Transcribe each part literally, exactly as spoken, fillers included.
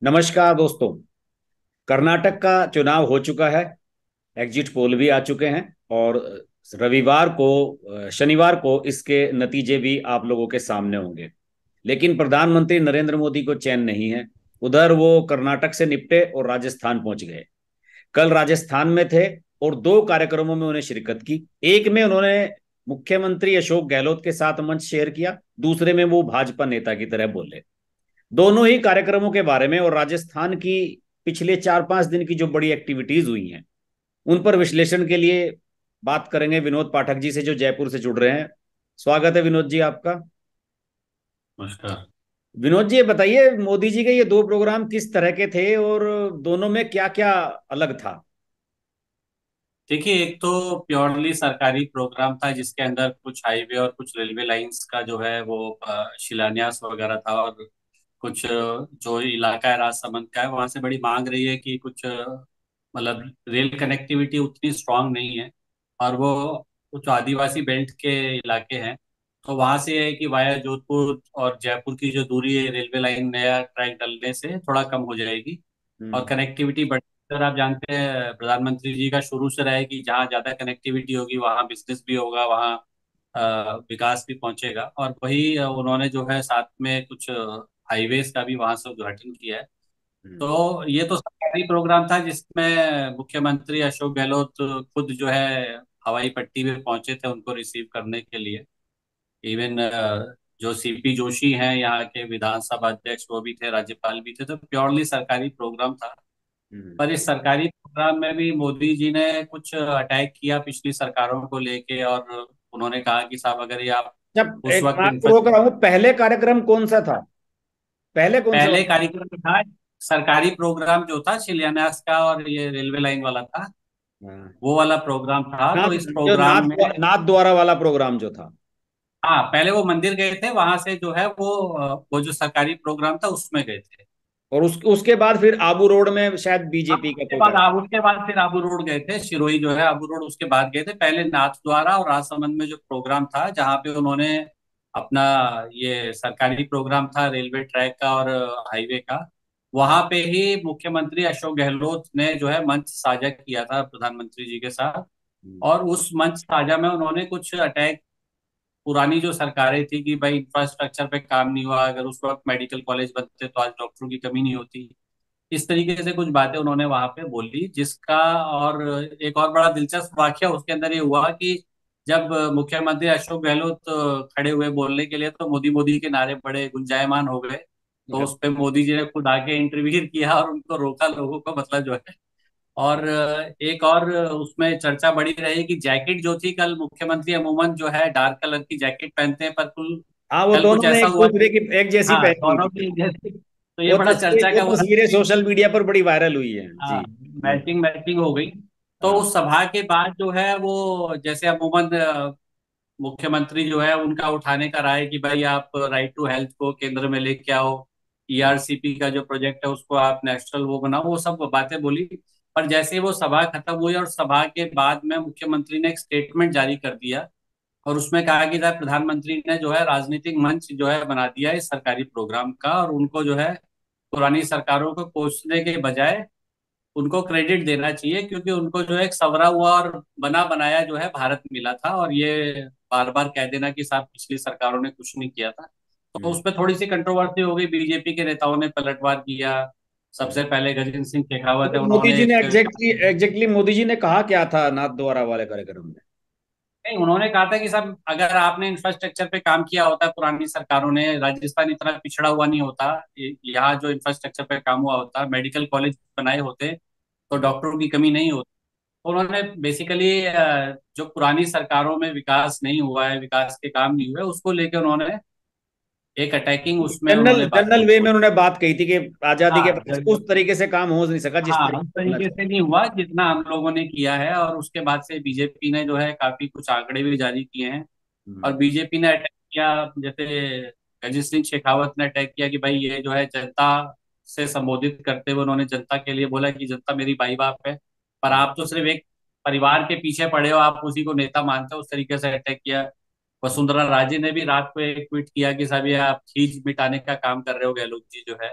नमस्कार दोस्तों। कर्नाटक का चुनाव हो चुका है। एग्जिट पोल भी आ चुके हैं और रविवार को शनिवार को इसके नतीजे भी आप लोगों के सामने होंगे। लेकिन प्रधानमंत्री नरेंद्र मोदी को चैन नहीं है। उधर वो कर्नाटक से निपटे और राजस्थान पहुंच गए। कल राजस्थान में थे और दो कार्यक्रमों में उन्हें शिरकत की। एक में उन्होंने मुख्यमंत्री अशोक गहलोत के साथ मंच शेयर किया, दूसरे में वो भाजपा नेता की तरह बोले। दोनों ही कार्यक्रमों के बारे में और राजस्थान की पिछले चार पांच दिन की जो बड़ी एक्टिविटीज हुई हैं उन पर विश्लेषण के लिए बात करेंगे विनोद पाठक जी से, जो जयपुर से जुड़ रहे हैं। स्वागत है विनोद जी आपका। नमस्कार। विनोद जी, ये बताइए, मोदी जी के ये दो प्रोग्राम किस तरह के थे और दोनों में क्या क्या अलग था? देखिए, एक तो प्योरली सरकारी प्रोग्राम था जिसके अंदर कुछ हाईवे और कुछ रेलवे लाइंस का जो है वो अ, शिलान्यास वगैरह था। और कुछ अ, जो इलाका है राजसमंद का है वहां से बड़ी मांग रही है कि कुछ अ, मतलब रेल कनेक्टिविटी उतनी स्ट्रांग नहीं है। और वो कुछ आदिवासी बेल्ट के इलाके हैं, तो वहां से ये है कि वाया जोधपुर और जयपुर की जो दूरी है रेलवे लाइन नया ट्रैक डलने से थोड़ा कम हो जाएगी और हम्म। कनेक्टिविटी बढ़। सर, आप जानते हैं प्रधानमंत्री जी का शुरू से रहा है कि जहाँ ज्यादा कनेक्टिविटी होगी वहाँ बिजनेस भी होगा, वहाँ अ, विकास भी पहुंचेगा। और वही अ, उन्होंने जो है साथ में कुछ हाईवेज का भी वहां से उद्घाटन किया है। हम्म। तो ये तो सरकारी प्रोग्राम था जिसमें मुख्यमंत्री अशोक गहलोत खुद जो है हवाई पट्टी पे पहुंचे थे उनको रिसीव करने के लिए। इवन जो सीपी जोशी हैं यहाँ के विधानसभा अध्यक्ष वो भी थे, राज्यपाल भी थे। तो प्योरली सरकारी प्रोग्राम था। हम्म। पर इस सरकारी प्रोग्राम में भी मोदी जी ने कुछ अटैक किया पिछली सरकारों को लेके। और उन्होंने कहा कि साहब अगर ये आप जब उस एक वक्त बात को रोक रहा हूँ, पहले कार्यक्रम कौन सा था? पहले कौन सा पहले वाला? कार्यक्रम में था सरकारी प्रोग्राम जो था शिलान्यास का, और ये रेलवे लाइन वाला था। हाँ। वो वाला प्रोग्राम था, नाथ तो इस जो प्रोग्राम नाथ में नाथ द्वारा वाला प्रोग्राम जो था। हाँ, पहले वो मंदिर गए थे, वहां से जो है वो अ, वो जो सरकारी प्रोग्राम था उसमें गए थे। और उस उसके बाद फिर आबू रोड में शायद हाँ, बीजेपी का उसके कोई बाद कार्यक्रम। आप उसके बाद फिर आबू रोड गए थे, शिरोई जो है आबू रोड उसके बाद गए थे। पहले नाथ द्वारा और राजसमंद में जो प्रोग्राम था जहाँ पे उन्होंने अपना ये सरकारी प्रोग्राम था रेलवे ट्रैक का और हाईवे का, वहां पे ही मुख्यमंत्री अशोक गहलोत ने जो है मंच साझा किया था प्रधानमंत्री जी के साथ। हम्म। और उस मंच साझा में उन्होंने कुछ अटैक पुरानी जो सरकारें थी कि भाई इंफ्रास्ट्रक्चर पे काम नहीं हुआ, अगर उस वक्त मेडिकल कॉलेज बनते तो आज डॉक्टरों की कमी नहीं होती। इस तरीके से कुछ बातें उन्होंने वहां पे बोली जिसका। और एक और बड़ा दिलचस्प वाकया उसके अंदर ये हुआ कि जब मुख्यमंत्री अशोक गहलोत खड़े हुए बोलने के लिए तो मोदी मोदी के नारे बड़े गुंजायमान हो गए। तो उस पे मोदी जी ने खुद आके इंटरव्यू किया और उनको रोका लोगों को, मतलब जो है। और एक और उसमें चर्चा बड़ी रही कि जैकेट जो थी, कल मुख्यमंत्री अमूमन जो है डार्क कलर की जैकेट पहनते हैं, पर कुल हाँ, वो कल कुछ दोनों ने ऐसा एक हुआ दूसरे कि की एक जैसी हाँ, पहनी हुई दोनों थी। की जैसे, तो ये वो बड़ा तस्वीर चर्चा वो का हुआ तस्वीरें कि सोशल मीडिया पर बड़ी वायरल हुई हैं जी। हाँ, हम्म। मैचिंग मैचिंग हो गई। तो हाँ। उस सभा के बाद जो है वो जैसे अमूमन अ, मुख्यमंत्री जो है उनका उठाने का राय कि भाई आप राइट टू हेल्थ को केंद्र में लेके आओ, ईआरसीपी का जो प्रोजेक्ट है उसको आप नेशनल वो बनाओ, वो सब बातें बोली। पर जैसे ही वो सभा खत्म हुई और सभा के बाद में मुख्यमंत्री ने एक स्टेटमेंट जारी कर दिया और उसमें कहा कि साहब प्रधानमंत्री ने जो है राजनीतिक मंच जो है बना दिया है इस सरकारी प्रोग्राम का, और उनको जो है पुरानी सरकारों को कोसने के बजाय उनको क्रेडिट देना चाहिए, क्योंकि उनको जो है एक सवरा हुआ और बना बनाया जो है भारत मिला था। और ये बार बार कह देना कि साहब पिछली सरकारों ने कुछ नहीं किया था, तो उस हम्म। पर थोड़ी सी कंट्रोवर्सी हो गई। बीजेपी के नेताओं ने पलटवार किया। हम्म। सबसे पहले गजेंद्र सिंह शेखावत है, तो मोदी उन्होंने जी ने एक एग्जैक्टली एग्जैक्टली मोदी जी ने कहा क्या था नाथ द्वारा वाले कार्यक्रम में? नहीं, उन्होंने कहा था कि साहब अगर आपने इंफ्रास्ट्रक्चर पे काम किया होता है पुरानी सरकारों ने, राजस्थान इतना पिछड़ा हुआ नहीं होता। ये- यहाँ जो इंफ्रास्ट्रक्चर पे काम हुआ होता, मेडिकल कॉलेज बनाए होते तो हम्म। डॉक्टरों की कमी नहीं होती। तो उन्होंने बेसिकली जो पुरानी सरकारों में विकास नहीं हुआ है, विकास के काम नहीं हुए, उसको लेकर उन्होंने एक अटैकिंग उसमें जनरल उन्होंने जनरल बातचीत वे में बोली। उन्होंने बात कही थी कि आजादी के हाँ, बाद उस तरीके से काम हो नहीं सका जिस हाँ, तरीके उस से होना तरीके से चाहिए। नहीं हुआ जितना हम लोगों ने किया है। और उसके बाद से बीजेपी ने जो है काफी कुछ आंकड़े भी जारी किए हैं। और हम्म। बीजेपी ने अटैक किया, जैसे गजेंद्र सिंह शेखावत ने अटैक किया कि भाई ये जो है जनता से संबोधित करते हुए उन्होंने जनता के लिए बोला कि जनता मेरी भाई बाप है, पर आप तो सिर्फ एक परिवार के पीछे पड़े हो, आप उसी को नेता मानते हो, उस तरीके से अटैक किया। वसुंधरा राजे ने भी रात को एक ट्वीट किया कि साहब ये आप खींच मिटाने का काम कर रहे हो गहलोत जी जो है।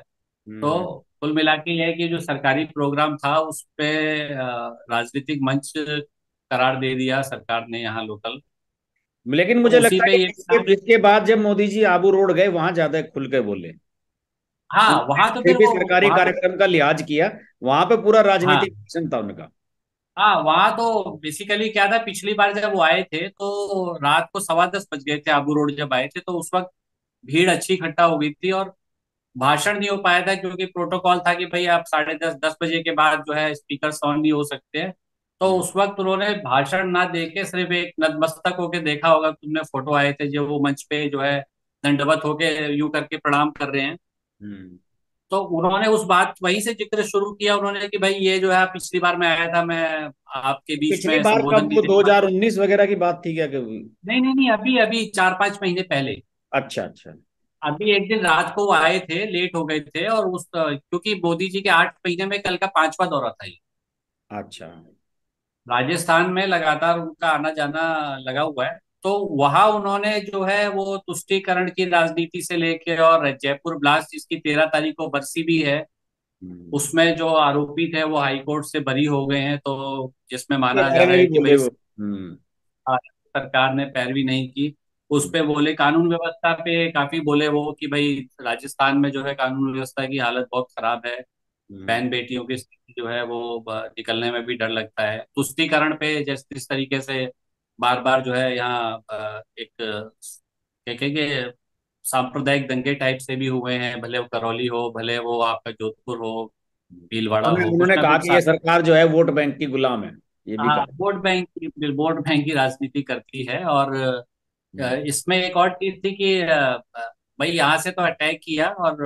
हम्म। तो कुल मिला के ये है कि जो सरकारी प्रोग्राम था उस पे अ, राजनीतिक मंच करार दे दिया सरकार ने यहाँ लोकल। लेकिन तो मुझे उसी लगता पे है ये कि इसके इसके बाद जब मोदी जी आबू रोड गए वहां ज्यादा खुल के बोले। हाँ, उन्होंने वहां तो कोई फिर भी वो सरकारी वहां तो कार्यक्रम का लिहाज किया, वहां पे पूरा हाँ राजनीतिक भाषण था उनका। हाँ, वहां तो बेसिकली क्या था, पिछली बार जब वो आए थे तो रात को सवा दस बज गए थे आबू रोड जब आए थे, तो उस वक्त भीड़ अच्छी इकट्ठा हो गई थी और भाषण नहीं हो पाया था क्योंकि प्रोटोकॉल था कि भाई आप साढ़े दस दस बजे के बाद जो है स्पीकर ऑन नहीं हो सकते हैं। तो हम्म। उस वक्त उन्होंने भाषण ना दे के सिर्फ एक नतमस्तक होके, देखा होगा तुमने, फोटो आए थे जो वो मंच पे जो है दंडवत होके यूं करके प्रणाम कर रहे हैं। हम्म। तो उन्होंने उस बात वहीं से जिक्र शुरू किया उन्होंने कि भाई ये जो है पिछली बार मैं आया था, मैं आपके बीच पिछली में बार संबोधन कब, नहीं वो दे पाया। दो हज़ार उन्नीस वगैरह की बात थी क्या कभी? नहीं नहीं नहीं, अभी अभी चार पांच महीने पहले। अच्छा अच्छा। अभी एक दिन रात को वो आए थे, लेट हो गए थे, और उस क्योंकि मोदी जी के आठ महीने में कल का पांचवा दौरा था ये। अच्छा। राजस्थान में लगातार उनका आना जाना लगा हुआ है। तो वहां उन्होंने जो है वो तुष्टीकरण की राजनीति से लेके, और जयपुर ब्लास्ट जिसकी तेरह तारीख को बरसी भी है, हम्म। उसमें जो आरोपी थे वो हाईकोर्ट से बरी हो गए हैं, तो जिसमें के माना जा बारे रहा में है भी कि बोले भाई वो। हम्म। सरकार ने पैरवी नहीं की। उस हम्म। पे बोले, कानून व्यवस्था पे काफी बोले वो कि भाई राजस्थान में जो है कानून व्यवस्था की हालत बहुत खराब है। हम्म। बहन बेटियों की स्थिति जो है वो ब- निकलने में भी डर लगता है। तुष्टीकरण पे जिस जिस तरीके से बार बार जो है यहाँ अ, एक क्या कहेंगे, सांप्रदायिक दंगे टाइप से भी हुए हैं, भले वो करौली हो, भले वो आपका जोधपुर हो, भीलवाड़ा उन्होंने हो, कुछ उन्होंने ना कहा कुछ। कि ये सरकार जो है वोट बैंक की गुलाम है, ये भी हाँ, कहा। वोट बैंक की वोट बैंक की राजनीति करती है। और अ, हम्म। इसमें एक और चीज थी कि अ, अ, भाई यहाँ से तो अटैक किया, और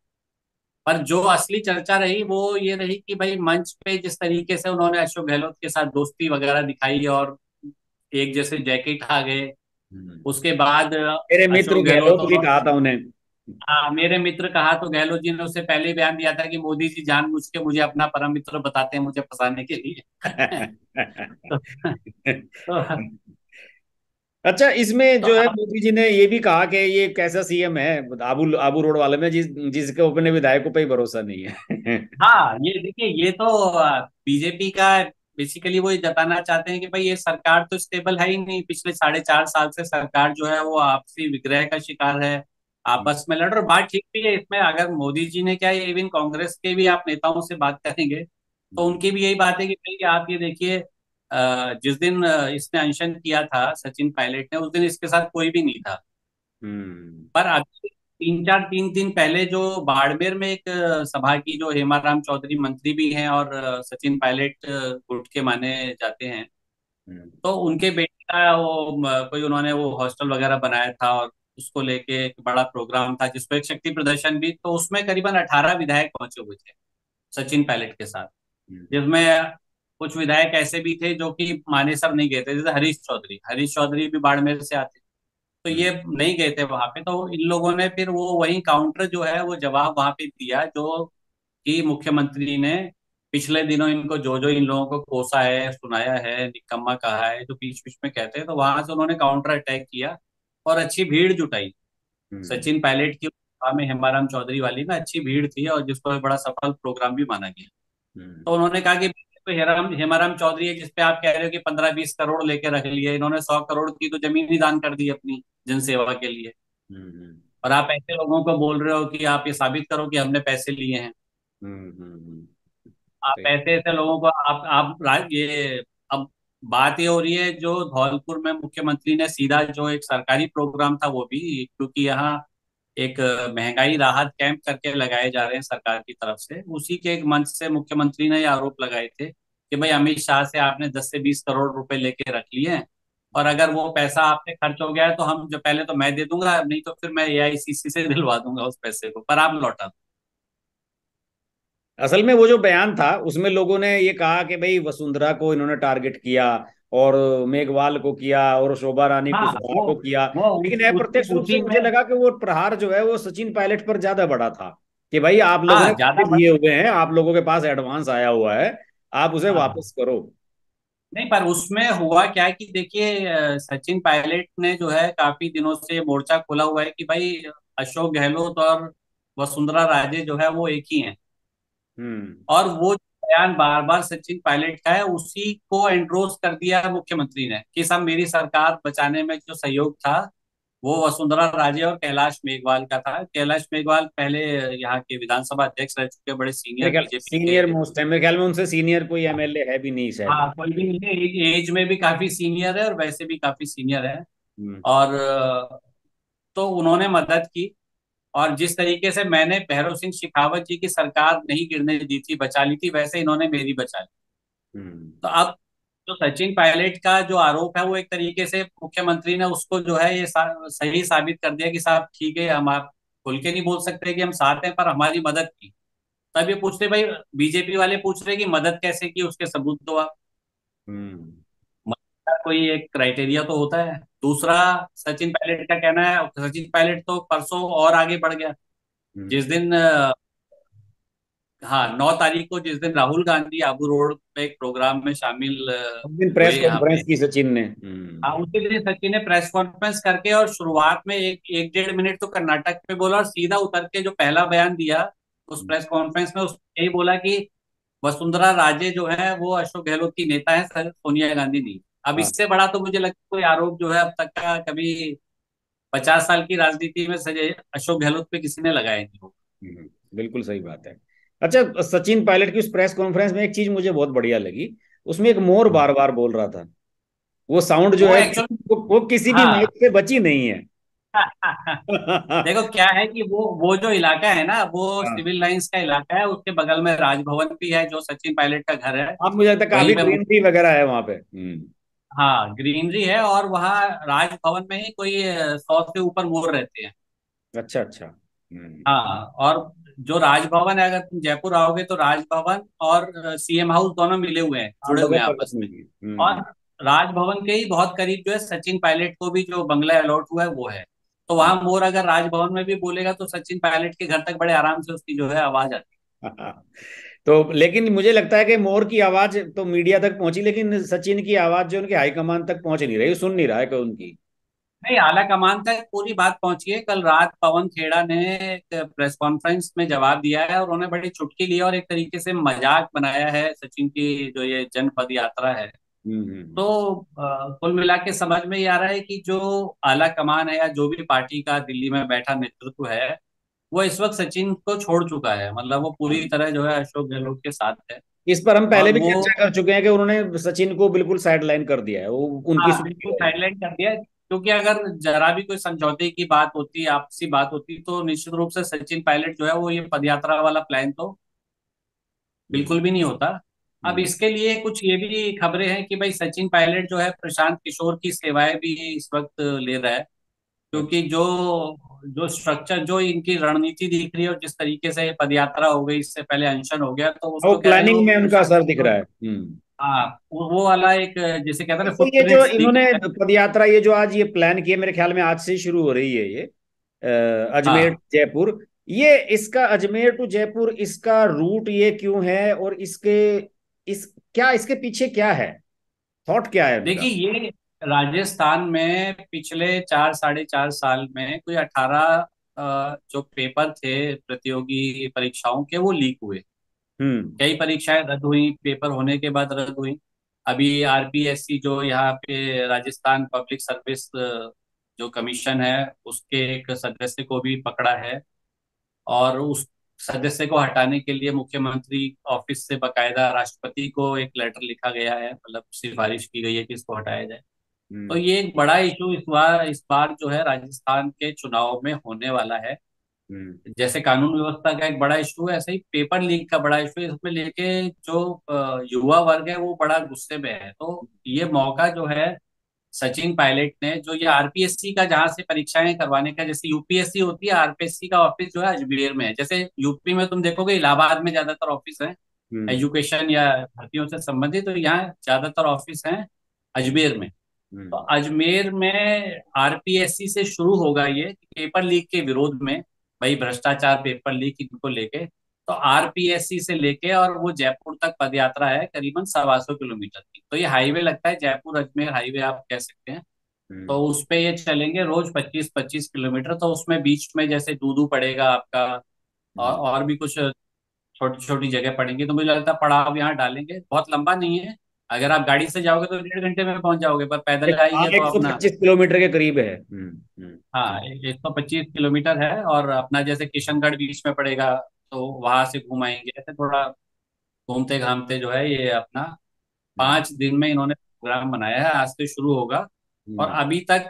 पर जो असली चर्चा रही वो ये रही कि भाई मंच पे जिस तरीके से उन्होंने अशोक गहलोत के साथ दोस्ती वगैरह दिखाई, और एक जैसे जैकेट आ गए। हम्म। उसके बाद मेरे मित्र अशोक गहलोत गहलोत भी और कहा था उन्हें। हाँ, मेरे मित्र कहा, तो गहलोत जी ने उससे पहले ही बयान दिया था कि मोदी जी जानबूझ के मुझे अपना परम मित्र बताते हैं मुझे फंसाने के लिए। तो, तो, अच्छा, इसमें तो जो है अब मोदी जी ने ये भी कहा कि ये कैसा सीएम है आबू आबू रोड वाले में, जिस जिसके अपने विधायकों पे ही भरोसा नहीं है। हाँ, ये देखिए, ये तो बीजेपी का बेसिकली वो ये जताना चाहते हैं कि भाई ये सरकार तो स्टेबल है ही नहीं। पिछले साढ़े चार साल से सरकार जो है वो आपसी विग्रह का शिकार है, आपस में लड़ रहे। और बात ठीक भी है इसमें, अगर मोदी जी ने क्या, ये इवन कांग्रेस के भी आप नेताओं से बात करेंगे तो उनकी भी यही बात है कि भाई आप ये देखिए, अ, जिस दिन अ, इसने अनशन किया था सचिन पायलट ने, उस दिन इसके साथ कोई भी नहीं था। हम्म। पर अभी तीन चार तीन दिन पहले जो बाड़मेर में एक अ, सभा की, जो हेमाराम चौधरी मंत्री भी हैं और अ, सचिन पायलट अ, गुट के माने जाते हैं, हम्म। तो उनके बेटे का वो म, कोई उन्होंने वो हॉस्टल वगैरह बनाया था, और उसको लेके एक बड़ा प्रोग्राम था जिसको एक शक्ति प्रदर्शन भी, तो उसमें करीबन अठारह विधायक पहुंचे हुए थे सचिन पायलट के साथ। हम्म। जिसमें कुछ विधायक ऐसे भी थे जो कि मानेसर नहीं गए थे, जैसे हरीश चौधरी हरीश चौधरी भी बाड़मेर से आते, तो हम्म। ये नहीं गए थे वहां पे। तो इन लोगों ने फिर वो वही काउंटर जो है वो जवाब वहां पे दिया, जो कि मुख्यमंत्री ने पिछले दिनों इनको जो जो इन लोगों को कोसा है, सुनाया है, निकम्मा कहा है, जो बीच बीच में कहते हैं, तो वहां से उन्होंने काउंटर अटैक किया और अच्छी भीड़ जुटाई। हम्म। सचिन पायलट की सभा में हेमाराम चौधरी वाली में अच्छी भीड़ थी, और जिसको एक बड़ा सफल प्रोग्राम भी माना गया। हम्म। तो उन्होंने कहा कि तो हेराम हेमाराम चौधरी है जिसपे आप कह रहे हो कि पंद्रह बीस करोड़ लेके रख लिए, इन्होंने सौ करोड़ की तो जमीन ही दान कर दी अपनी जनसेवा के लिए। हम्म। और आप ऐसे लोगों को बोल रहे हो कि आप ये साबित करो कि हमने पैसे लिए हैं। हम्म। हम्म। आप सही। ऐसे ऐसे लोगों को आप आप रा- ये अब बात ये हो रही है, जो धौलपुर में मुख्यमंत्री ने सीधा जो एक सरकारी प्रोग्राम था वो भी, क्योंकि यहाँ एक अ, महंगाई राहत कैंप करके लगाए जा रहे हैं सरकार की तरफ से, उसी के एक मंच से मुख्यमंत्री ने ये आरोप लगाए थे कि भाई अमित शाह से आपने दस से बीस करोड़ रुपए लेके रख लिए हैं, और अगर वो पैसा आपसे खर्च हो गया है तो हम जो पहले तो मैं दे दूंगा, नहीं तो फिर मैं एआईसीसी से दिलवा दूंगा उस पैसे को, पर आप लौटा दो। असल में वो जो बयान था उसमें लोगों ने ये कहा कि भाई वसुंधरा को इन्होंने टारगेट किया, और मेघवाल को किया, और शोभा रानी हाँ, कुशवाहा वो को किया। वो लेकिन उस, उस, अप्रत्यक्ष रूप से उसी में। मुझे लगा कि वो प्रहार जो है वो सचिन पायलट पर ज्यादा बड़ा था, कि भाई आप लोगों ने हाँ, पैसे ज्यादा दिए हुए हैं, आप लोगों के पास एडवांस आया हुआ है, आप उसे हाँ, वापस करो। नहीं, पर उसमें हुआ क्या कि देखिए, अ, सचिन पायलट ने जो है काफी दिनों से मोर्चा खोला हुआ है कि भाई अशोक गहलोत और वसुंधरा राजे जो है वो एक ही हैं। हम्म। और वो बयान बार बार सचिन पायलट का है, उसी को एंडोर्स कर दिया मुख्यमंत्री ने कि सब मेरी सरकार बचाने में जो सहयोग था वो वसुंधरा राजे और कैलाश मेघवाल का था। कैलाश मेघवाल पहले यहाँ के विधानसभा अध्यक्ष रह चुके, बड़े मेरे सीनियर ख्याल बीजेपी सीनियर के। मोस्ट है, मेरे ख्याल में उनसे सीनियर कोई एमएलए है भी नहीं शायद। हाँ, कोई भी नहीं है, एज में भी काफी सीनियर है और वैसे भी काफी सीनियर है। हम्म। और अ, तो उन्होंने मदद की। और जिस तरीके से मैंने भैरव सिंह शेखावत जी की सरकार नहीं गिरने दी थी, बचा ली थी, वैसे इन्होंने मेरी बचा ली। हम्म। तो अब जो सचिन पायलट का जो आरोप है वो एक तरीके से मुख्यमंत्री ने उसको जो है ये सा, सही साबित कर दिया कि साहब ठीक है, हम आप खुल के नहीं बोल सकते कि हम साथ हैं, पर हमारी मदद की। तब ये पूछते भाई, बीजेपी वाले पूछ रहे कि मदद कैसे की, उसके सबूत दो आप। हम्म। मदद का कोई एक क्राइटेरिया तो होता है। दूसरा, सचिन पायलट का कहना है, सचिन पायलट तो परसों और आगे बढ़ गया। हम्म। जिस दिन अ, हाँ, नौ तारीख को जिस दिन राहुल गांधी आबू रोड पे एक प्रोग्राम में शामिल अ, उस दिन हुए प्रेस यहाँ कॉन्फ्रेंस पे। की सचिन ने। हम्म। हाँ, उसी दिन सचिन ने प्रेस कॉन्फ्रेंस करके और शुरुआत में एक एक डेढ़ मिनट तो कर्नाटक में बोला और सीधा उतर के जो पहला बयान दिया उस प्रेस कॉन्फ्रेंस में, उसने यही बोला कि वसुंधरा राजे जो है वो अशोक गहलोत की नेता है, सर सोनिया गांधी नहीं। अब हाँ। इससे बड़ा तो मुझे लगता है कोई आरोप जो है अब तक का कभी पचास साल की राजनीति में सजे अशोक गहलोत पे किसी ने लगाया नहीं होगा। हम्म, बिल्कुल सही बात है। अच्छा, सचिन पायलट की उस प्रेस कॉन्फ्रेंस में एक चीज मुझे बहुत बढ़िया लगी। उसमें एक मोर बार बार बोल रहा था। वो साउंड जो वो है एक्चुअल वो, वो किसी भी हाँ। माइक से बची नहीं है। देखो क्या है कि वो वो जो इलाका है ना, वो हाँ। सिविल लाइंस का इलाका है, उसके बगल में राजभवन भी है जो सचिन पायलट का घर है। अब मुझे लगता है काफी वहीं पे मुख- ग्रीनरी वगैरह है वहां पे। हम्म। हाँ, ग्रीनरी है और वहाँ राजभवन में ही कोई अ, सौ से ऊपर मोर रहते हैं। अच्छा अच्छा। हम्म। हाँ, और जो राजभवन है, अगर तुम जयपुर आओगे तो राजभवन और सीएम हाउस दोनों मिले हुए हैं, हाँ, जुड़े हुए बगल हैं बगल आपस में में। ही। हम्म। और राजभवन के ही बहुत करीब जो है सचिन पायलट को भी जो बंगला अलॉट हुआ है वो है। तो हम्म। वहां मोर अगर राजभवन में भी बोलेगा तो सचिन पायलट के घर तक बड़े आराम से उसकी जो है आवाज आती तो लेकिन मुझे लगता है कि मोर की आवाज तो मीडिया तक पहुंची, लेकिन सचिन की आवाज जो उनके हाईकमान तक पहुंच नहीं रही, सुन नहीं रहा है कोई उनकी। है। नहीं, आला कमान तक पूरी बात पहुंची है। कल रात पवन खेड़ा ने एक प्रेस कॉन्फ्रेंस में जवाब दिया है और उन्होंने बड़ी चुटकी ली और एक तरीके से मजाक बनाया है सचिन की जो ये जनपद यात्रा है। हम्म। हम्म। तो अ, कुल मिला के समझ में ये आ रहा है कि जो आला कमान है या जो भी पार्टी का दिल्ली में बैठा नेतृत्व है, वो इस वक्त सचिन को छोड़ चुका है। मतलब वो हाँ। पूरी तरह जो है अशोक गहलोत के साथ है। इस पर हम और पहले भी वो चर्चा कर चुके हैं कि उन्होंने सचिन को बिल्कुल साइडलाइन कर दिया है, वो उनकी हाँ, सुन नहीं बिल्कुल रहे हैं। साइडलाइन कर दिया है, क्योंकि अगर जरा भी कोई समझौते की बात होती, आपसी बात होती, तो निश्चित रूप से सचिन पायलट जो है वो ये पदयात्रा वाला प्लान तो हम्म। बिल्कुल भी नहीं होता। अब हम्म। इसके लिए कुछ ये भी खबरें हैं कि भाई सचिन पायलट जो है प्रशांत किशोर की सेवाएं भी इस वक्त ले रहा है। क्योंकि अच्छा। जो जो स्ट्रक्चर, जो इनकी रणनीति दिख रही है और जिस तरीके से ये पदयात्रा हो गई, इससे पहले अनशन हो गया, तो वो उसको कह रहे हैं प्लानिंग वो में उनका प्रशांत असर दिख रहा किशोर। है। हम्म। हाँ, वो वो वाला एक, जिसे कहते हैं ना, तो ये जो फुटप्रिंट्स दिख इन्होंने रहे हैं। पदयात्रा, ये जो आज ये प्लान किया, मेरे ख्याल में आज से ही शुरू हो रही है ये, अ, अजमेर हाँ, जयपुर। ये इसका अजमेर टू जयपुर इसका रूट ये क्यों है, और इसके इस क्या इसके पीछे क्या है, थॉट क्या है देखिए उनका? ये राजस्थान में पिछले चार साढ़े चार साल में कोई अठारह जो पेपर थे प्रतियोगी परीक्षाओं के, वो लीक हुए। हम्म। कई परीक्षाएं रद्द हुई, पेपर होने के बाद रद्द हुई। अभी आरपीएससी जो यहाँ पे राजस्थान पब्लिक सर्विस जो कमीशन है, उसके एक सदस्य को भी पकड़ा है। और उस सदस्य को हटाने के लिए मुख्यमंत्री ऑफिस से बकायदा राष्ट्रपति को एक लेटर लिखा गया है, मतलब सिफारिश की गई है कि इसको हटाया जाए। तो हम्म। ये एक बड़ा इशू इस बार इस बार जो है राजस्थान के चुनाव में होने वाला है। हम्म। जैसे कानून व्यवस्था का एक बड़ा इशू है, ऐसे ही पेपर लीक का बड़ा इशू है। इसमें लेके जो अ, युवा वर्ग है वो बड़ा गुस्से में है। तो ये मौका जो है सचिन पायलट ने, जो ये आरपीएससी का जहां से परीक्षाएं करवाने का, जैसे यूपीएससी होती है, आरपीएससी का ऑफिस जो है अजमेर में है। जैसे यूपी में तुम देखोगे इलाहाबाद में ज्यादातर ऑफिस है हम्म। एजुकेशन या भर्तियों से संबंधित, तो यहाँ ज्यादातर ऑफिस हैं अजमेर में। तो हम्म। अजमेर में आरपीएससी से शुरू होगा ये पेपर लीक के विरोध में, भाई भ्रष्टाचार, पेपर लीक, इनको लेके। तो आरपीएससी से लेके और वो जयपुर तक पदयात्रा है करीबन सवा सौ किलोमीटर की। तो ये हाईवे लगता है, जयपुर अजमेर हाईवे आप कह सकते हैं। तो उस पे ये चलेंगे रोज पच्चीस पच्चीस किलोमीटर। तो उसमें बीच में जैसे दूदू पड़ेगा आपका, और हम्म। और भी कुछ छोटी छोटी जगह पड़ेंगी, तो मुझे लगता है पड़ाव यहाँ डालेंगे। बहुत लंबा नहीं है, अगर आप गाड़ी से जाओगे तो डेढ़ घंटे में पहुंच जाओगे, पर पैदल एक हाँ आएंगे तो एक सौ अपना। पच्चीस किलोमीटर के करीब है। हम्म। हम्म। हाँ, एक सौ पच्चीस किलोमीटर है, और अपना जैसे किशनगढ़ बीच में पड़ेगा, तो वहां से घूम आएंगे, ऐसे थोड़ा घूमते घामते जो है ये अपना हम्म। पाँच दिन में इन्होंने प्रोग्राम बनाया है, आज से शुरू होगा। और हम्म। अभी तक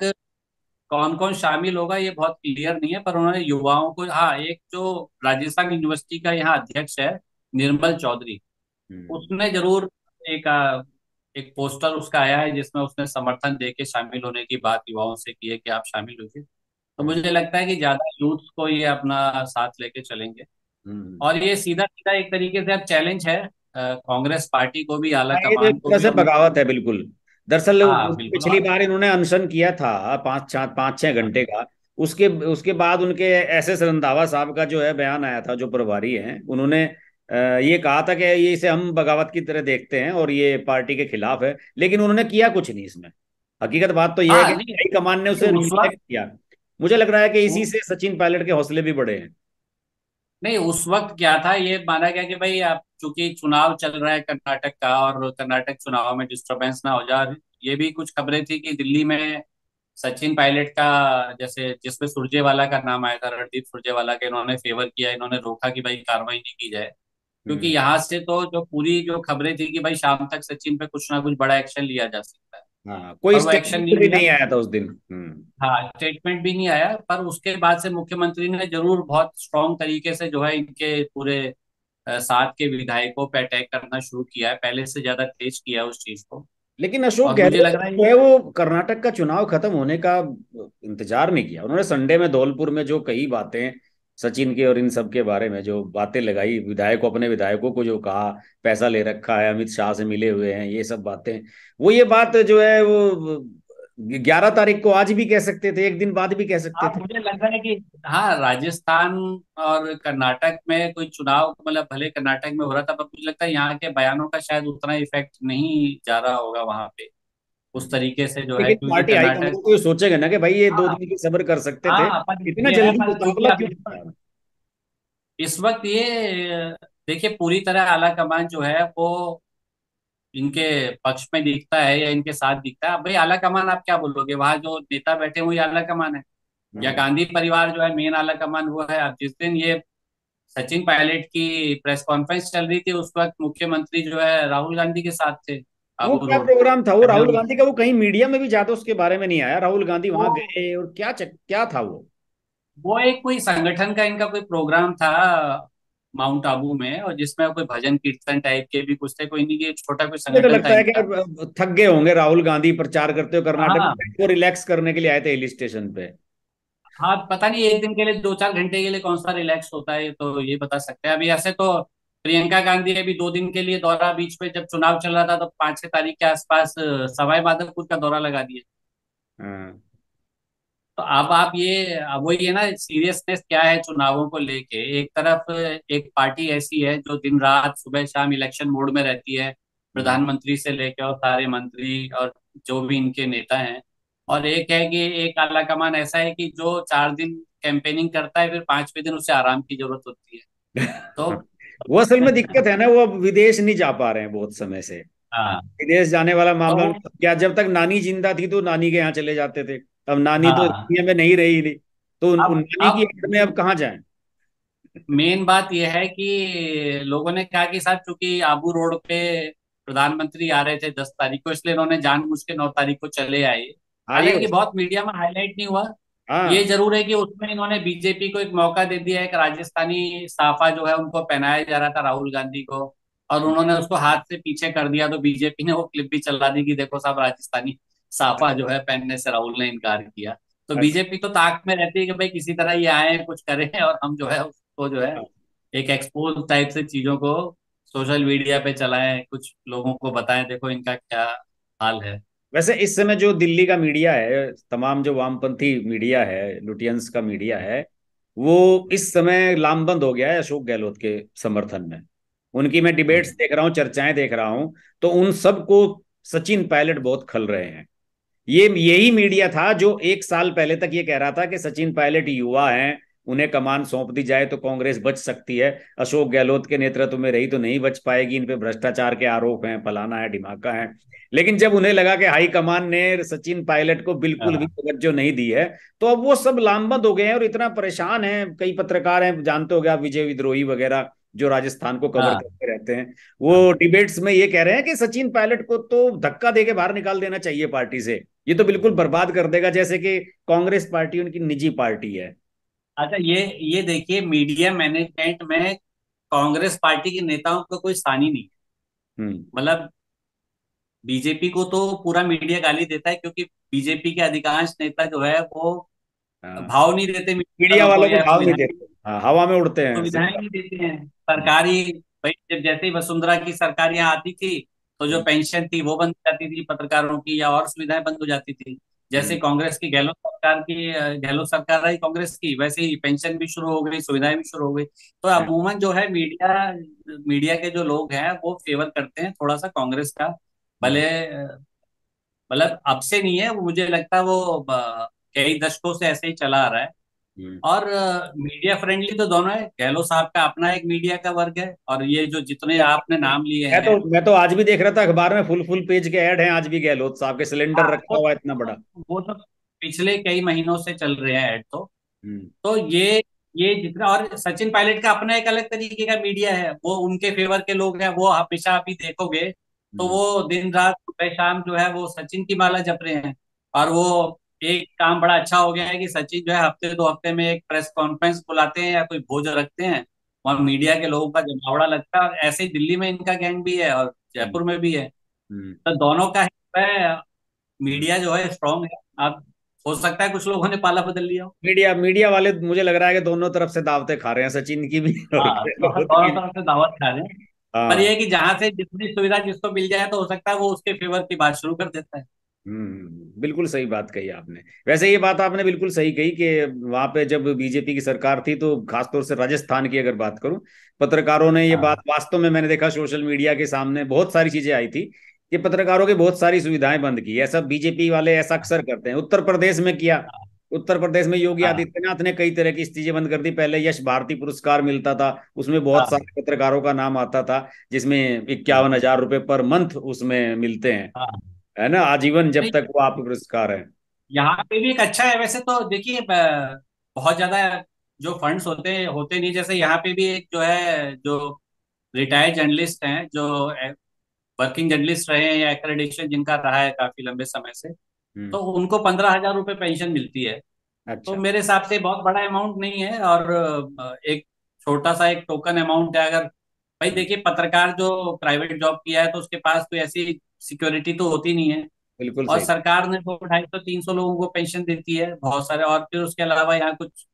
कौन कौन शामिल होगा ये बहुत क्लियर नहीं है, पर उन्होंने युवाओं को, हाँ, एक जो राजस्थान यूनिवर्सिटी का यहाँ अध्यक्ष है, निर्मल चौधरी, हम्म। उसने जरूर एक आ, एक पोस्टर उसका आया है जिसमें उसने समर्थन दे के शामिल होने की बात युवाओं से की है कि आप शामिल होइए। तो हम्म। मुझे लगता है कि ज्यादा यूथ को ये अपना साथ लेके चलेंगे। हम्म। और ये सीधा सीधा एक तरीके से अब चैलेंज है, अ, कांग्रेस पार्टी को भी, आला हाँ, ये तो एक कमान को तरह भी, से और बगावत है बिल्कुल। दरअसल हाँ वो बिल्कुल। पिछली बार इन्होंने अनशन किया था पाँच चार पाँच छह घंटे का। उसके उसके बाद उनके एस एस रंधावा साहब का जो है बयान आया था, जो प्रभारी हैं, उन्होंने अ, ये कहा था कि ये इसे हम बगावत की तरह देखते हैं और ये पार्टी के खिलाफ है, लेकिन उन्होंने किया कुछ नहीं इसमें। हकीकत बात तो यह है कि हाँ नहीं, हाईकमान ने नहीं उसे उस रिजेक्ट वक्त किया। मुझे लग रहा है कि इसी वो- से सचिन पायलट के हौसले भी बढ़े हैं। नहीं, उस वक्त क्या था, ये माना गया कि भाई आप चूंकि चुनाव चल रहा है कर्नाटक का, और कर्नाटक चुनाव में डिस्टरबेंस ना हो जाए। ये भी कुछ खबरें थी कि दिल्ली में सचिन पायलट का, जैसे जिसमें सुरजेवाला का नाम आया था, रणदीप सुरजेवाला के, इन्होंने फेवर किया, इन्होंने रोका कि भाई कार्रवाई नहीं की जाए। क्योंकि हम्म। यहाँ से तो जो पूरी जो खबरें थी कि भाई शाम तक सचिन पे कुछ ना कुछ बड़ा एक्शन लिया जा सकता है, हाँ, कोई पर वो एक्शन स्टेटमेंट नहीं भी लिया। नहीं आया था उस दिन। हम्म। हाँ, स्टेटमेंट भी नहीं आया, पर उसके बाद से मुख्यमंत्री ने जरूर बहुत स्ट्रांग तरीके से जो है इनके पूरे अ, साथ के विधायकों पे अटैक करना शुरू किया है, पहले से ज्यादा तेज किया है उस चीज को। लेकिन अशोक और मुझे गहलोत लग रहा है जो है वो कर्नाटक का चुनाव खत्म होने का इंतजार नहीं किया। उन्होंने संडे में धौलपुर में जो कही बातें सचिन के और इन सब के बारे में जो बातें लगाई, विधायकों अपने विधायकों को जो कहा, पैसा ले रखा है, अमित शाह से मिले हुए हैं, ये सब बातें, वो ये बात जो है वो ग्यारह तारीख को आज भी कह सकते थे, एक दिन बाद भी कह सकते हाँ, थे। मुझे लग रहा है कि हाँ, राजस्थान और कर्नाटक में कोई चुनाव, मतलब भले कर्नाटक में हो रहा था, पर मुझे लगता है यहाँ के बयानों का शायद उतना इफेक्ट नहीं जा रहा होगा वहां पे, उस तरीके से जो है, लेकिन क्योंकि पार्टी हाईकमान कर्नाटक। तो ये सोचेगा ना कि भाई ये दो हाँ दिन की सब्र कर सकते थे, हाँ, पर इतना ये है, जल्दी पर क्योंकि मुकाबला अभी क्यों किया? इस वक्त ये, देखिए, पूरी तरह आला कमान जो है वो इनके पक्ष में दिखता है या इनके साथ दिखता है। अब भाई आला कमान आप क्या बोलोगे, वहां जो नेता बैठे हुए आला कमान है, या हम्म। गांधी परिवार जो है मेन आला कमान वो है। अब जिस दिन ये सचिन पायलट की प्रेस कॉन्फ्रेंस चल रही थी, उस वक्त मुख्यमंत्री जो है राहुल गांधी के साथ थे, वो आबू क्या रोड प्रोग्राम था वो पे। राहुल गांधी का? वो कहीं मीडिया में भी ज्यादा उसके बारे में नहीं आया। राहुल गांधी वो वहां गए और क्या चक, क्या था वो? वो एक कोई संगठन का इनका कोई प्रोग्राम था माउंट आबू में, और जिसमें कोई भजन कीर्तन टाइप के भी कुछ थे, कोई नहीं, ये छोटा कोई मुझे तो संगठन था लगता है कि इनका। अब थक गए होंगे राहुल गांधी प्रचार करते हो कर्नाटक हाँ में, वो रिलैक्स करने के लिए आए थे हिल स्टेशन पे। हाँ, पता नहीं एक दिन के लिए, दो चार घंटे के लिए कौन सा रिलैक्स होता है, तो ये बता सकते हैं। अभी ऐसे तो प्रियंका गांधी अभी दो दिन के लिए दौरा, बीच में जब चुनाव चल रहा था तो पांच छह तारीख के आसपास अ, सवाई माधोपुर का दौरा लगा दिया। हाँ। तो अब आप ये, अब वो ये ना, सीरियसनेस क्या है चुनावों को लेके। एक तरफ एक पार्टी ऐसी है जो दिन रात सुबह शाम इलेक्शन मोड में रहती है, हम्म। प्रधानमंत्री से लेकर और सारे मंत्री और जो भी इनके नेता हैं। और एक है कि एक आला कमान ऐसा है कि जो चार दिन कैंपेनिंग करता है, फिर पांचवें दिन उसे आराम की जरूरत होती है। तो वो असल में दिक्कत है ना, वो अब विदेश नहीं जा पा रहे हैं बहुत समय से। हाँ, विदेश जाने वाला तो मामला वो, क्या, जब तक नानी जिंदा थी तो नानी के यहाँ चले जाते थे। अब नानी तो हाँ, दुनिया में नहीं रही नहीं, तो उन, उन अब नानी की अब याद में अब कहाँ जाएं? मेन बात यह है कि लोगों ने कहा कि साहब, चूंकि आबू रोड पे प्रधानमंत्री आ रहे थे दस तारीख को, इसलिए इन्होंने जानबूझ के नौ तारीख को चले आए। हाँ, ये हो हालांकि बहुत सकता मीडिया में हाईलाइट नहीं हुआ। है। ये हाँ। जरूर है कि उसमें इन्होंने बीजेपी को एक मौका दे दिया है, एक राजस्थानी साफा जो है उनको पहनाया जा रहा था राहुल गांधी को, और उन्होंने उसको हाथ से पीछे कर दिया, तो बीजेपी ने वो क्लिप भी चला दी कि देखो साहब, राजस्थानी साफा जो है पहनने से राहुल ने इनकार किया। तो अच्छा। बीजेपी तो ताक में रहती है कि भाई किसी तरह ये आए, कुछ करें, और हम जो है उसको जो है एक एक्सपोज टाइप से चीजों को सोशल मीडिया पे चलाएं, कुछ लोगों को बताएं देखो इनका क्या हाल है। वैसे इस समय जो दिल्ली का मीडिया है, तमाम जो वामपंथी मीडिया है, लुटियंस का मीडिया है, वो इस समय लामबंद हो गया है अशोक गहलोत के समर्थन में। उनकी मैं डिबेट्स हम्म। देख रहा हूँ, चर्चाएं देख रहा हूँ, तो उन सबको सचिन पायलट बहुत खल रहे हैं। ये यही मीडिया था जो एक साल पहले तक ये कह रहा था कि सचिन पायलट युवा हैं, उन्हें कमान सौंप दी जाए तो कांग्रेस बच सकती है। अशोक गहलोत के नेतृत्व में रही तो नहीं बच पाएगी, इन पे भ्रष्टाचार के आरोप हैं, फलाना है ढिमाका है। लेकिन जब उन्हें लगा कि हाईकमान ने सचिन पायलट को बिल्कुल भी हाँ तवज्जो नहीं दी है, तो अब वो सब लामबंद हो गए हैं और इतना परेशान हैं। कई पत्रकार हैं, जानते हो आप, विजय विद्रोही वगैरह, जो राजस्थान को कवर हाँ करते रहते हैं, वो हाँ डिबेट्स में ये कह रहे हैं कि सचिन पायलट को तो धक्का देके बाहर निकाल देना चाहिए पार्टी से, ये तो बिल्कुल बर्बाद कर देगा, जैसे कि कांग्रेस पार्टी उनकी निजी पार्टी है। अच्छा, ये ये देखिए, मीडिया मैनेजमेंट में कांग्रेस पार्टी के नेताओं का कोई स्थान ही नहीं है। हम्म। मतलब बीजेपी को तो पूरा मीडिया गाली देता है, क्योंकि बीजेपी के अधिकांश नेता जो है वो हाँ, भाव नहीं देते मीडिया मीडिया वालों को, वालों को या भाव नहीं सुविधाएं देते, हाँ, हवा में उड़ते हैं, सही सुविधाएं बात। नहीं देते हैं सरकारी। भाई जब जैसे ही वसुंधरा की सरकार यहाँ आती थी, तो जो हम्म। पेंशन थी वो बंद हो जाती थी पत्रकारों की, या और सुविधाएं बंद हो जाती थी। जैसे हम्म। कांग्रेस की गहलोत सरकार की अ, गहलोत सरकार रही कांग्रेस की, वैसे ही पेंशन भी शुरू हो गई, सुविधाएं भी शुरू हो गई। तो हाँ। अमूमन जो है मीडिया मीडिया के जो लोग हैं वो फेवर करते हैं थोड़ा सा कांग्रेस का। हम्म। भले अ, मतलब अब से नहीं है वो, मुझे लगता है वो अ, कई दशकों से ऐसे ही चला आ रहा है। हम्म। और मीडिया फ्रेंडली तो दोनों है, गहलोत साहब का अपना एक मीडिया का वर्ग है, और ये जो जितने आपने नाम लिए मैं तो हैं। मैं तो आज भी देख रहा था अखबार में, फुल फुल पेज के ऐड हैं आज भी, गहलोत साहब के सिलेंडर हाँ, रखा वो हुआ है तो इतना वो बड़ा। तो वो तो पिछले कई महीनों से चल रहे हैं ऐड तो। हम्म। तो ये ये जितना, और सचिन पायलट का अपना एक अलग तरीके का मीडिया है, वो उनके फेवर के लोग हैं, वो हमेशा अभी देखोगे तो हम्म। वो दिन रात सुबह शाम जो है वो सचिन की माला जप रहे हैं। और वो एक काम बड़ा अच्छा हो गया है कि सचिन जो है हफ्ते दो हफ्ते में एक प्रेस कॉन्फ्रेंस बुलाते हैं या कोई भोज रखते हैं, वहाँ मीडिया के लोगों का जमावड़ा लगता है। और ऐसे ही दिल्ली में इनका गैंग भी है और हम्म। जयपुर में भी है। हम्म। तो दोनों का है, हम्म। मीडिया जो है स्ट्रांग है। अब हो सकता है कुछ लोगों ने पाला बदल लिया हो। मीडिया मीडिया वाले मुझे लग रहा है कि दोनों तरफ से दावतें खा रहे हैं, सचिन की भी और हाँ, दोनों गहलोत दोनों की भी। तरफ से दावत खा रहे हैं। पर यह हाँ। है कि जहां से जितनी सुविधा जिसको मिल जाए तो हो सकता है वो उसके फेवर की बात शुरू कर देता है। हम्म, बिल्कुल सही बात कही आपने। वैसे ये बात आपने बिल्कुल सही कही कि वहां पे जब बीजेपी की सरकार थी, तो खासतौर से राजस्थान की अगर बात करूं, पत्रकारों ने ये बात हाँ वास्तव में, मैंने देखा सोशल मीडिया के सामने बहुत सारी चीजें आई थी कि पत्रकारों की बहुत सारी सुविधाएं बंद की। ऐसा बीजेपी वाले ऐसा अक्सर करते हैं, उत्तर प्रदेश में किया। हाँ उत्तर प्रदेश में योगी हाँ आदित्यनाथ ने कई तरह की चीजें बंद कर दी। पहले यश भारती पुरस्कार मिलता था, उसमें बहुत हाँ सारे पत्रकारों का नाम आता था, जिसमें हाँ इक्यावन हजार रुपए पर मंथ उसमें मिलते हैं, हाँ। है ना, आजीवन जब नहीं, तक वो आपके पुरस्कार है। यहाँ पे भी एक अच्छा है वैसे तो। देखिए ब- बहुत ज्यादा जो फंड्स होते होते नहीं, जैसे यहाँ पे भी एक जो है, जो रिटायर्ड जर्नलिस्ट हैं, जो वर्किंग जर्नलिस्ट रहे हैं या एक्रेडिटेशन जिनका रहा है काफी लंबे समय से, हम्म। तो उनको पंद्रह हजार रुपये पेंशन मिलती है। तो अच्छा। मेरे हिसाब से बहुत बड़ा अमाउंट नहीं है, और अ, एक छोटा सा एक टोकन अमाउंट है। अगर भाई हम्म। देखिए, पत्रकार जो प्राइवेट जॉब किया है तो उसके पास कोई ऐसी सिक्योरिटी तो होती नहीं है। बिल्कुल और सही। सरकार ने तो ढाई सौ तीन सौ लोगों को पेंशन देती है बहुत सारे। और फिर उसके अलावा यहाँ कुछ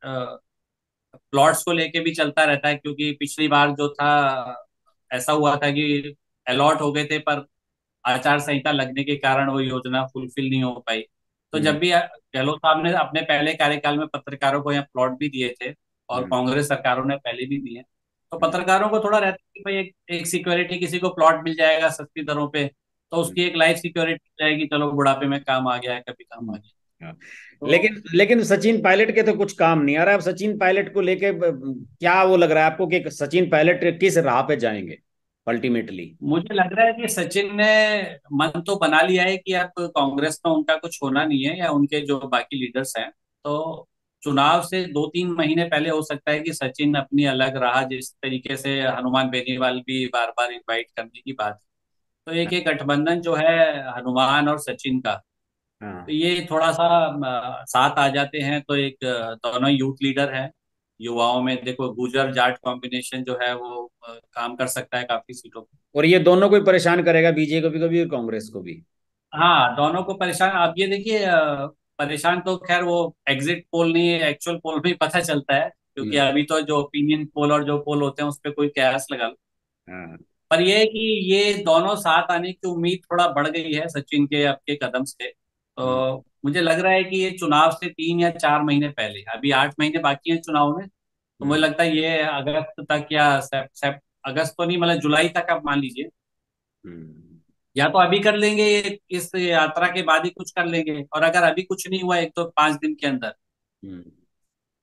प्लॉट्स को लेके भी चलता रहता है, क्योंकि पिछली बार जो था ऐसा हुआ था कि अलॉट हो गए थे, पर आचार संहिता लगने के कारण वो योजना फुलफिल नहीं हो पाई। तो हम्म। जब भी गहलोत साहब ने अपने पहले कार्यकाल में पत्रकारों को यहाँ प्लॉट भी दिए थे, और हम्म। कांग्रेस सरकारों ने पहले भी दिए, तो हम्म। पत्रकारों को थोड़ा रहता है कि भाई एक, एक सिक्योरिटी, किसी को प्लॉट मिल जाएगा सस्ती दरों पे, तो हम्म। उसकी एक लाइफ सिक्योरिटी मिल जाएगी, चलो बुढ़ापे में काम आ गया है, कभी काम आ हम्म। गया। हाँ। तो लेकिन लेकिन सचिन पायलट के तो कुछ काम नहीं आ रहा है। अब सचिन पायलट को लेके ब- क्या वो लग रहा है आपको कि सचिन पायलट किस राह पे जाएंगे अल्टीमेटली? मुझे लग रहा है कि सचिन ने मन तो बना लिया है कि अब कांग्रेस में उनका कुछ होना नहीं है, या उनके जो बाकी लीडर्स हैं। तो चुनाव से दो तीन महीने पहले हो सकता है कि सचिन अपनी अलग राह, जिस तरीके से हनुमान बेनीवाल भी बार बार इनवाइट करने की बात, तो एक एक गठबंधन जो है हनुमान और सचिन का, तो हाँ। ये थोड़ा सा अ, साथ आ जाते हैं तो एक अ, दोनों यूथ लीडर हैं। युवाओं में देखो, गुजर जाट कॉम्बिनेशन जो है वो अ, काम कर सकता है काफी सीटों पे। और ये दोनों को ही परेशान करेगा, बीजेपी को भी कभी और कांग्रेस को भी। हाँ, दोनों को परेशान। आप ये देखिए, अ, परेशान तो खैर वो एग्जिट पोल नहीं है, एक्चुअल पोल में ही पता चलता है, क्योंकि हम्म। अभी तो जो ओपिनियन पोल और जो पोल होते हैं उस पर कोई कयास लगा लो। हाँ। पर ये है कि ये दोनों साथ आने की उम्मीद थोड़ा बढ़ गई है सचिन के अब के कदम से। हम्म। तो मुझे लग रहा है कि ये चुनाव से तीन या चार महीने पहले, अभी आठ महीने बाकी हैं चुनाव में, तो मुझे हम्म। लगता है ये अगस्त तक या सेप, सेप, अगस्त तो नहीं, मतलब जुलाई तक आप मान लीजिए, हम्म। या तो अभी कर लेंगे ये, इस यात्रा के बाद ही कुछ कर लेंगे, और अगर अभी कुछ नहीं हुआ एक तो पांच दिन के अंदर, हम्म।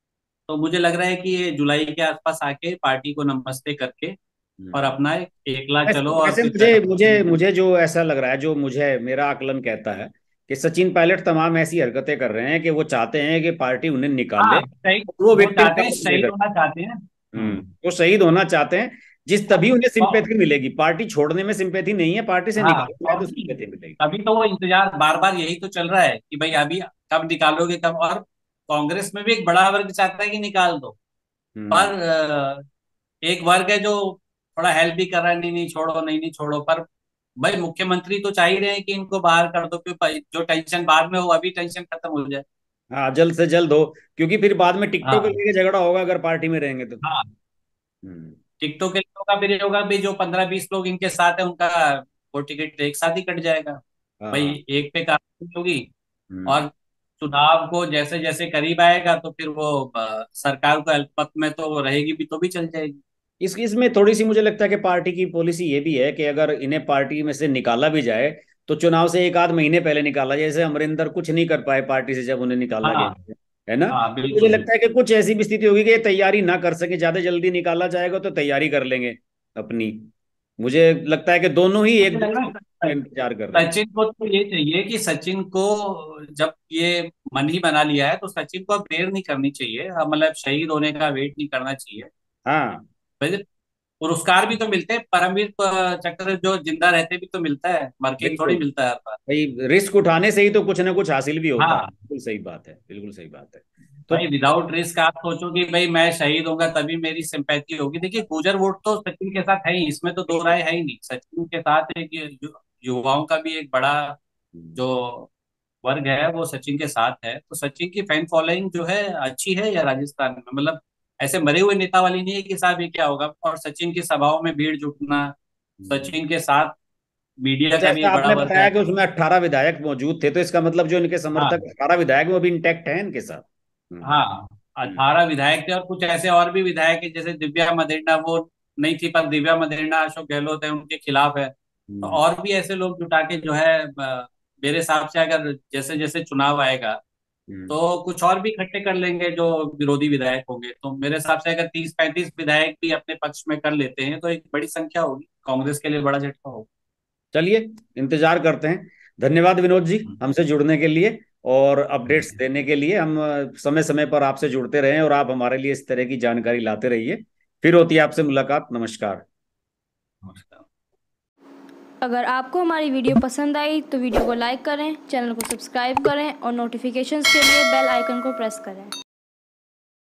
तो मुझे लग रहा है कि ये जुलाई के आसपास आके पार्टी को नमस्ते करके और हम्म। अपना एक एकला वैसे चलो और वैसे फिर मुझे मुझे मुझे जो ऐसा लग रहा है, जो मुझे मेरा आकलन कहता है कि सचिन पायलट तमाम ऐसी हरकतें कर रहे हैं कि वो चाहते हैं कि पार्टी उन्हें निकाले हाँ सही, और वो वो विक्टिम चाहते हैं कार्ड शहीद लेकर। होना चाहते हैं। हम्म। हम्म। वो शहीद होना चाहते हैं, जिस तभी और, उन्हें और सिंपैथी मिलेगी। पार्टी छोड़ने में सिंपैथी नहीं है, पार्टी से हाँ निकालने में और तो भी, सिंपैथी मिलेगी। अभी तो वो इंतजार बार बार यही तो चल रहा है कि भाई अभी कब निकालोगे कब। और कांग्रेस में भी एक बड़ा वर्ग चाहता है कि निकाल दो, हम्म। पर अ, एक वर्ग है जो थोड़ा हेल्प भी कर रहा है, नहीं नहीं छोड़ो, नहीं नहीं छोड़ो। पर भाई मुख्यमंत्री तो चाह ही रहे हैं कि इनको बाहर कर दो, क्योंकि जो टेंशन बाद में हो अभी टेंशन खत्म हो जाए। हाँ, जल्द से जल्द हो, क्योंकि फिर बाद में टिकटों के हाँ लेके झगड़ा होगा अगर पार्टी में रहेंगे तो। हाँ, हम्म। टिकटों के लिए होगा, फिर ये होगा भी जो पंद्रह बीस लोग इनके साथ है उनका वो टिकट एक साथ ही कट जाएगा। भाई हाँ। एक पे कार्रवाई होगी। हम्म। और चुनाव को जैसे जैसे करीब आएगा तो फिर वो अ, सरकार को अल्पमत में तो वो रहेगी भी तो भी चल जाएगी। इस इसमें थोड़ी सी मुझे लगता है कि पार्टी की पॉलिसी ये भी है कि अगर इन्हें पार्टी में से निकाला भी जाए तो चुनाव से एक आध महीने पहले निकाला जाए। जैसे अमरिंदर कुछ नहीं कर पाए पार्टी से जब उन्हें निकाला हाँ गया, है ना। हाँ तो मुझे बिल्कुल लगता है बिल्कुल। कि कुछ ऐसी भी स्थिति होगी कि ये तैयारी ना कर सके, ज्यादा जल्दी निकाला जाएगा तो तैयारी कर लेंगे अपनी। मुझे लगता है कि दोनों ही मुझे एक लग दूसरे रहा का है इंतजार कर रहे हैं। सचिन को तो ये चाहिए कि सचिन को जब ये मन ही बना लिया है तो सचिन को अब देर नहीं करनी चाहिए। अब मतलब शहीद होने का वेट नहीं करना चाहिए। हाँ। वैसे पुरस्कार भी तो मिलते हैं, परमवीर प- चक्र जो जिंदा रहते भी तो मिलता है, मर के बिल्कुल। थोड़ी मिलता है हर बार। भाई, रिस्क उठाने से ही तो कुछ ना कुछ हासिल भी होता है। हाँ बिल्कुल सही बात है, बिल्कुल सही बात है। तो भाई, विदाउट रिस्क आप सोचो कि भाई मैं शहीद होऊंगा तभी मेरी सिंपैथी होगी। देखिए गुजर वोट तो सचिन के साथ है ही, इसमें तो दो राय है ही नहीं। सचिन के साथ एक ये यु- युवाओं का भी एक बड़ा हम्म। जो वर्ग है वो सचिन के साथ है। तो सचिन की फैन फॉलोइंग जो है अच्छी है या राजस्थान में, मतलब ऐसे मरे हुए नेता वाली नहीं है कि साहब ये क्या होगा। और सचिन की सभाओं में भीड़ जुटना, हम्म। सचिन के साथ मीडिया का भी जैसा एक बड़ा आपने वर्ग बताया है। कि उसमें अट्ठारह विधायक मौजूद थे, तो इसका मतलब जो इनके हाँ समर्थक अट्ठारह विधायक वो भी इंटैक्ट है इनके साथ। हम्म। हाँ, हम्म। अठारह विधायक थे और कुछ ऐसे और भी विधायक है जैसे दिव्या मदेरणा, वो नहीं थी पर दिव्या मदेरणा अशोक गहलोत है उनके खिलाफ है। तो हम्म। और भी ऐसे लोग जुटा के जो है अ, मेरे हिसाब से अगर जैसे जैसे चुनाव आएगा हम्म। तो कुछ और भी इकट्ठे कर लेंगे जो विरोधी विधायक होंगे। तो मेरे हिसाब से अगर तीस पैंतीस विधायक भी अपने पक्ष में कर लेते हैं तो एक बड़ी संख्या होगी, कांग्रेस के लिए बड़ा झटका होगा। चलिए, इंतजार करते हैं। धन्यवाद विनोद जी, हमसे जुड़ने के लिए और अपडेट्स ठीक है। देने के लिए। हम समय समय पर आपसे जुड़ते रहें और आप हमारे लिए इस तरह की जानकारी लाते रहिए। फिर होती है आपसे मुलाकात। नमस्कार। नमस्कार। अगर आपको हमारी वीडियो पसंद आई तो वीडियो को लाइक करें, चैनल को सब्सक्राइब करें और नोटिफिकेशंस के लिए बेल आइकन को प्रेस करें।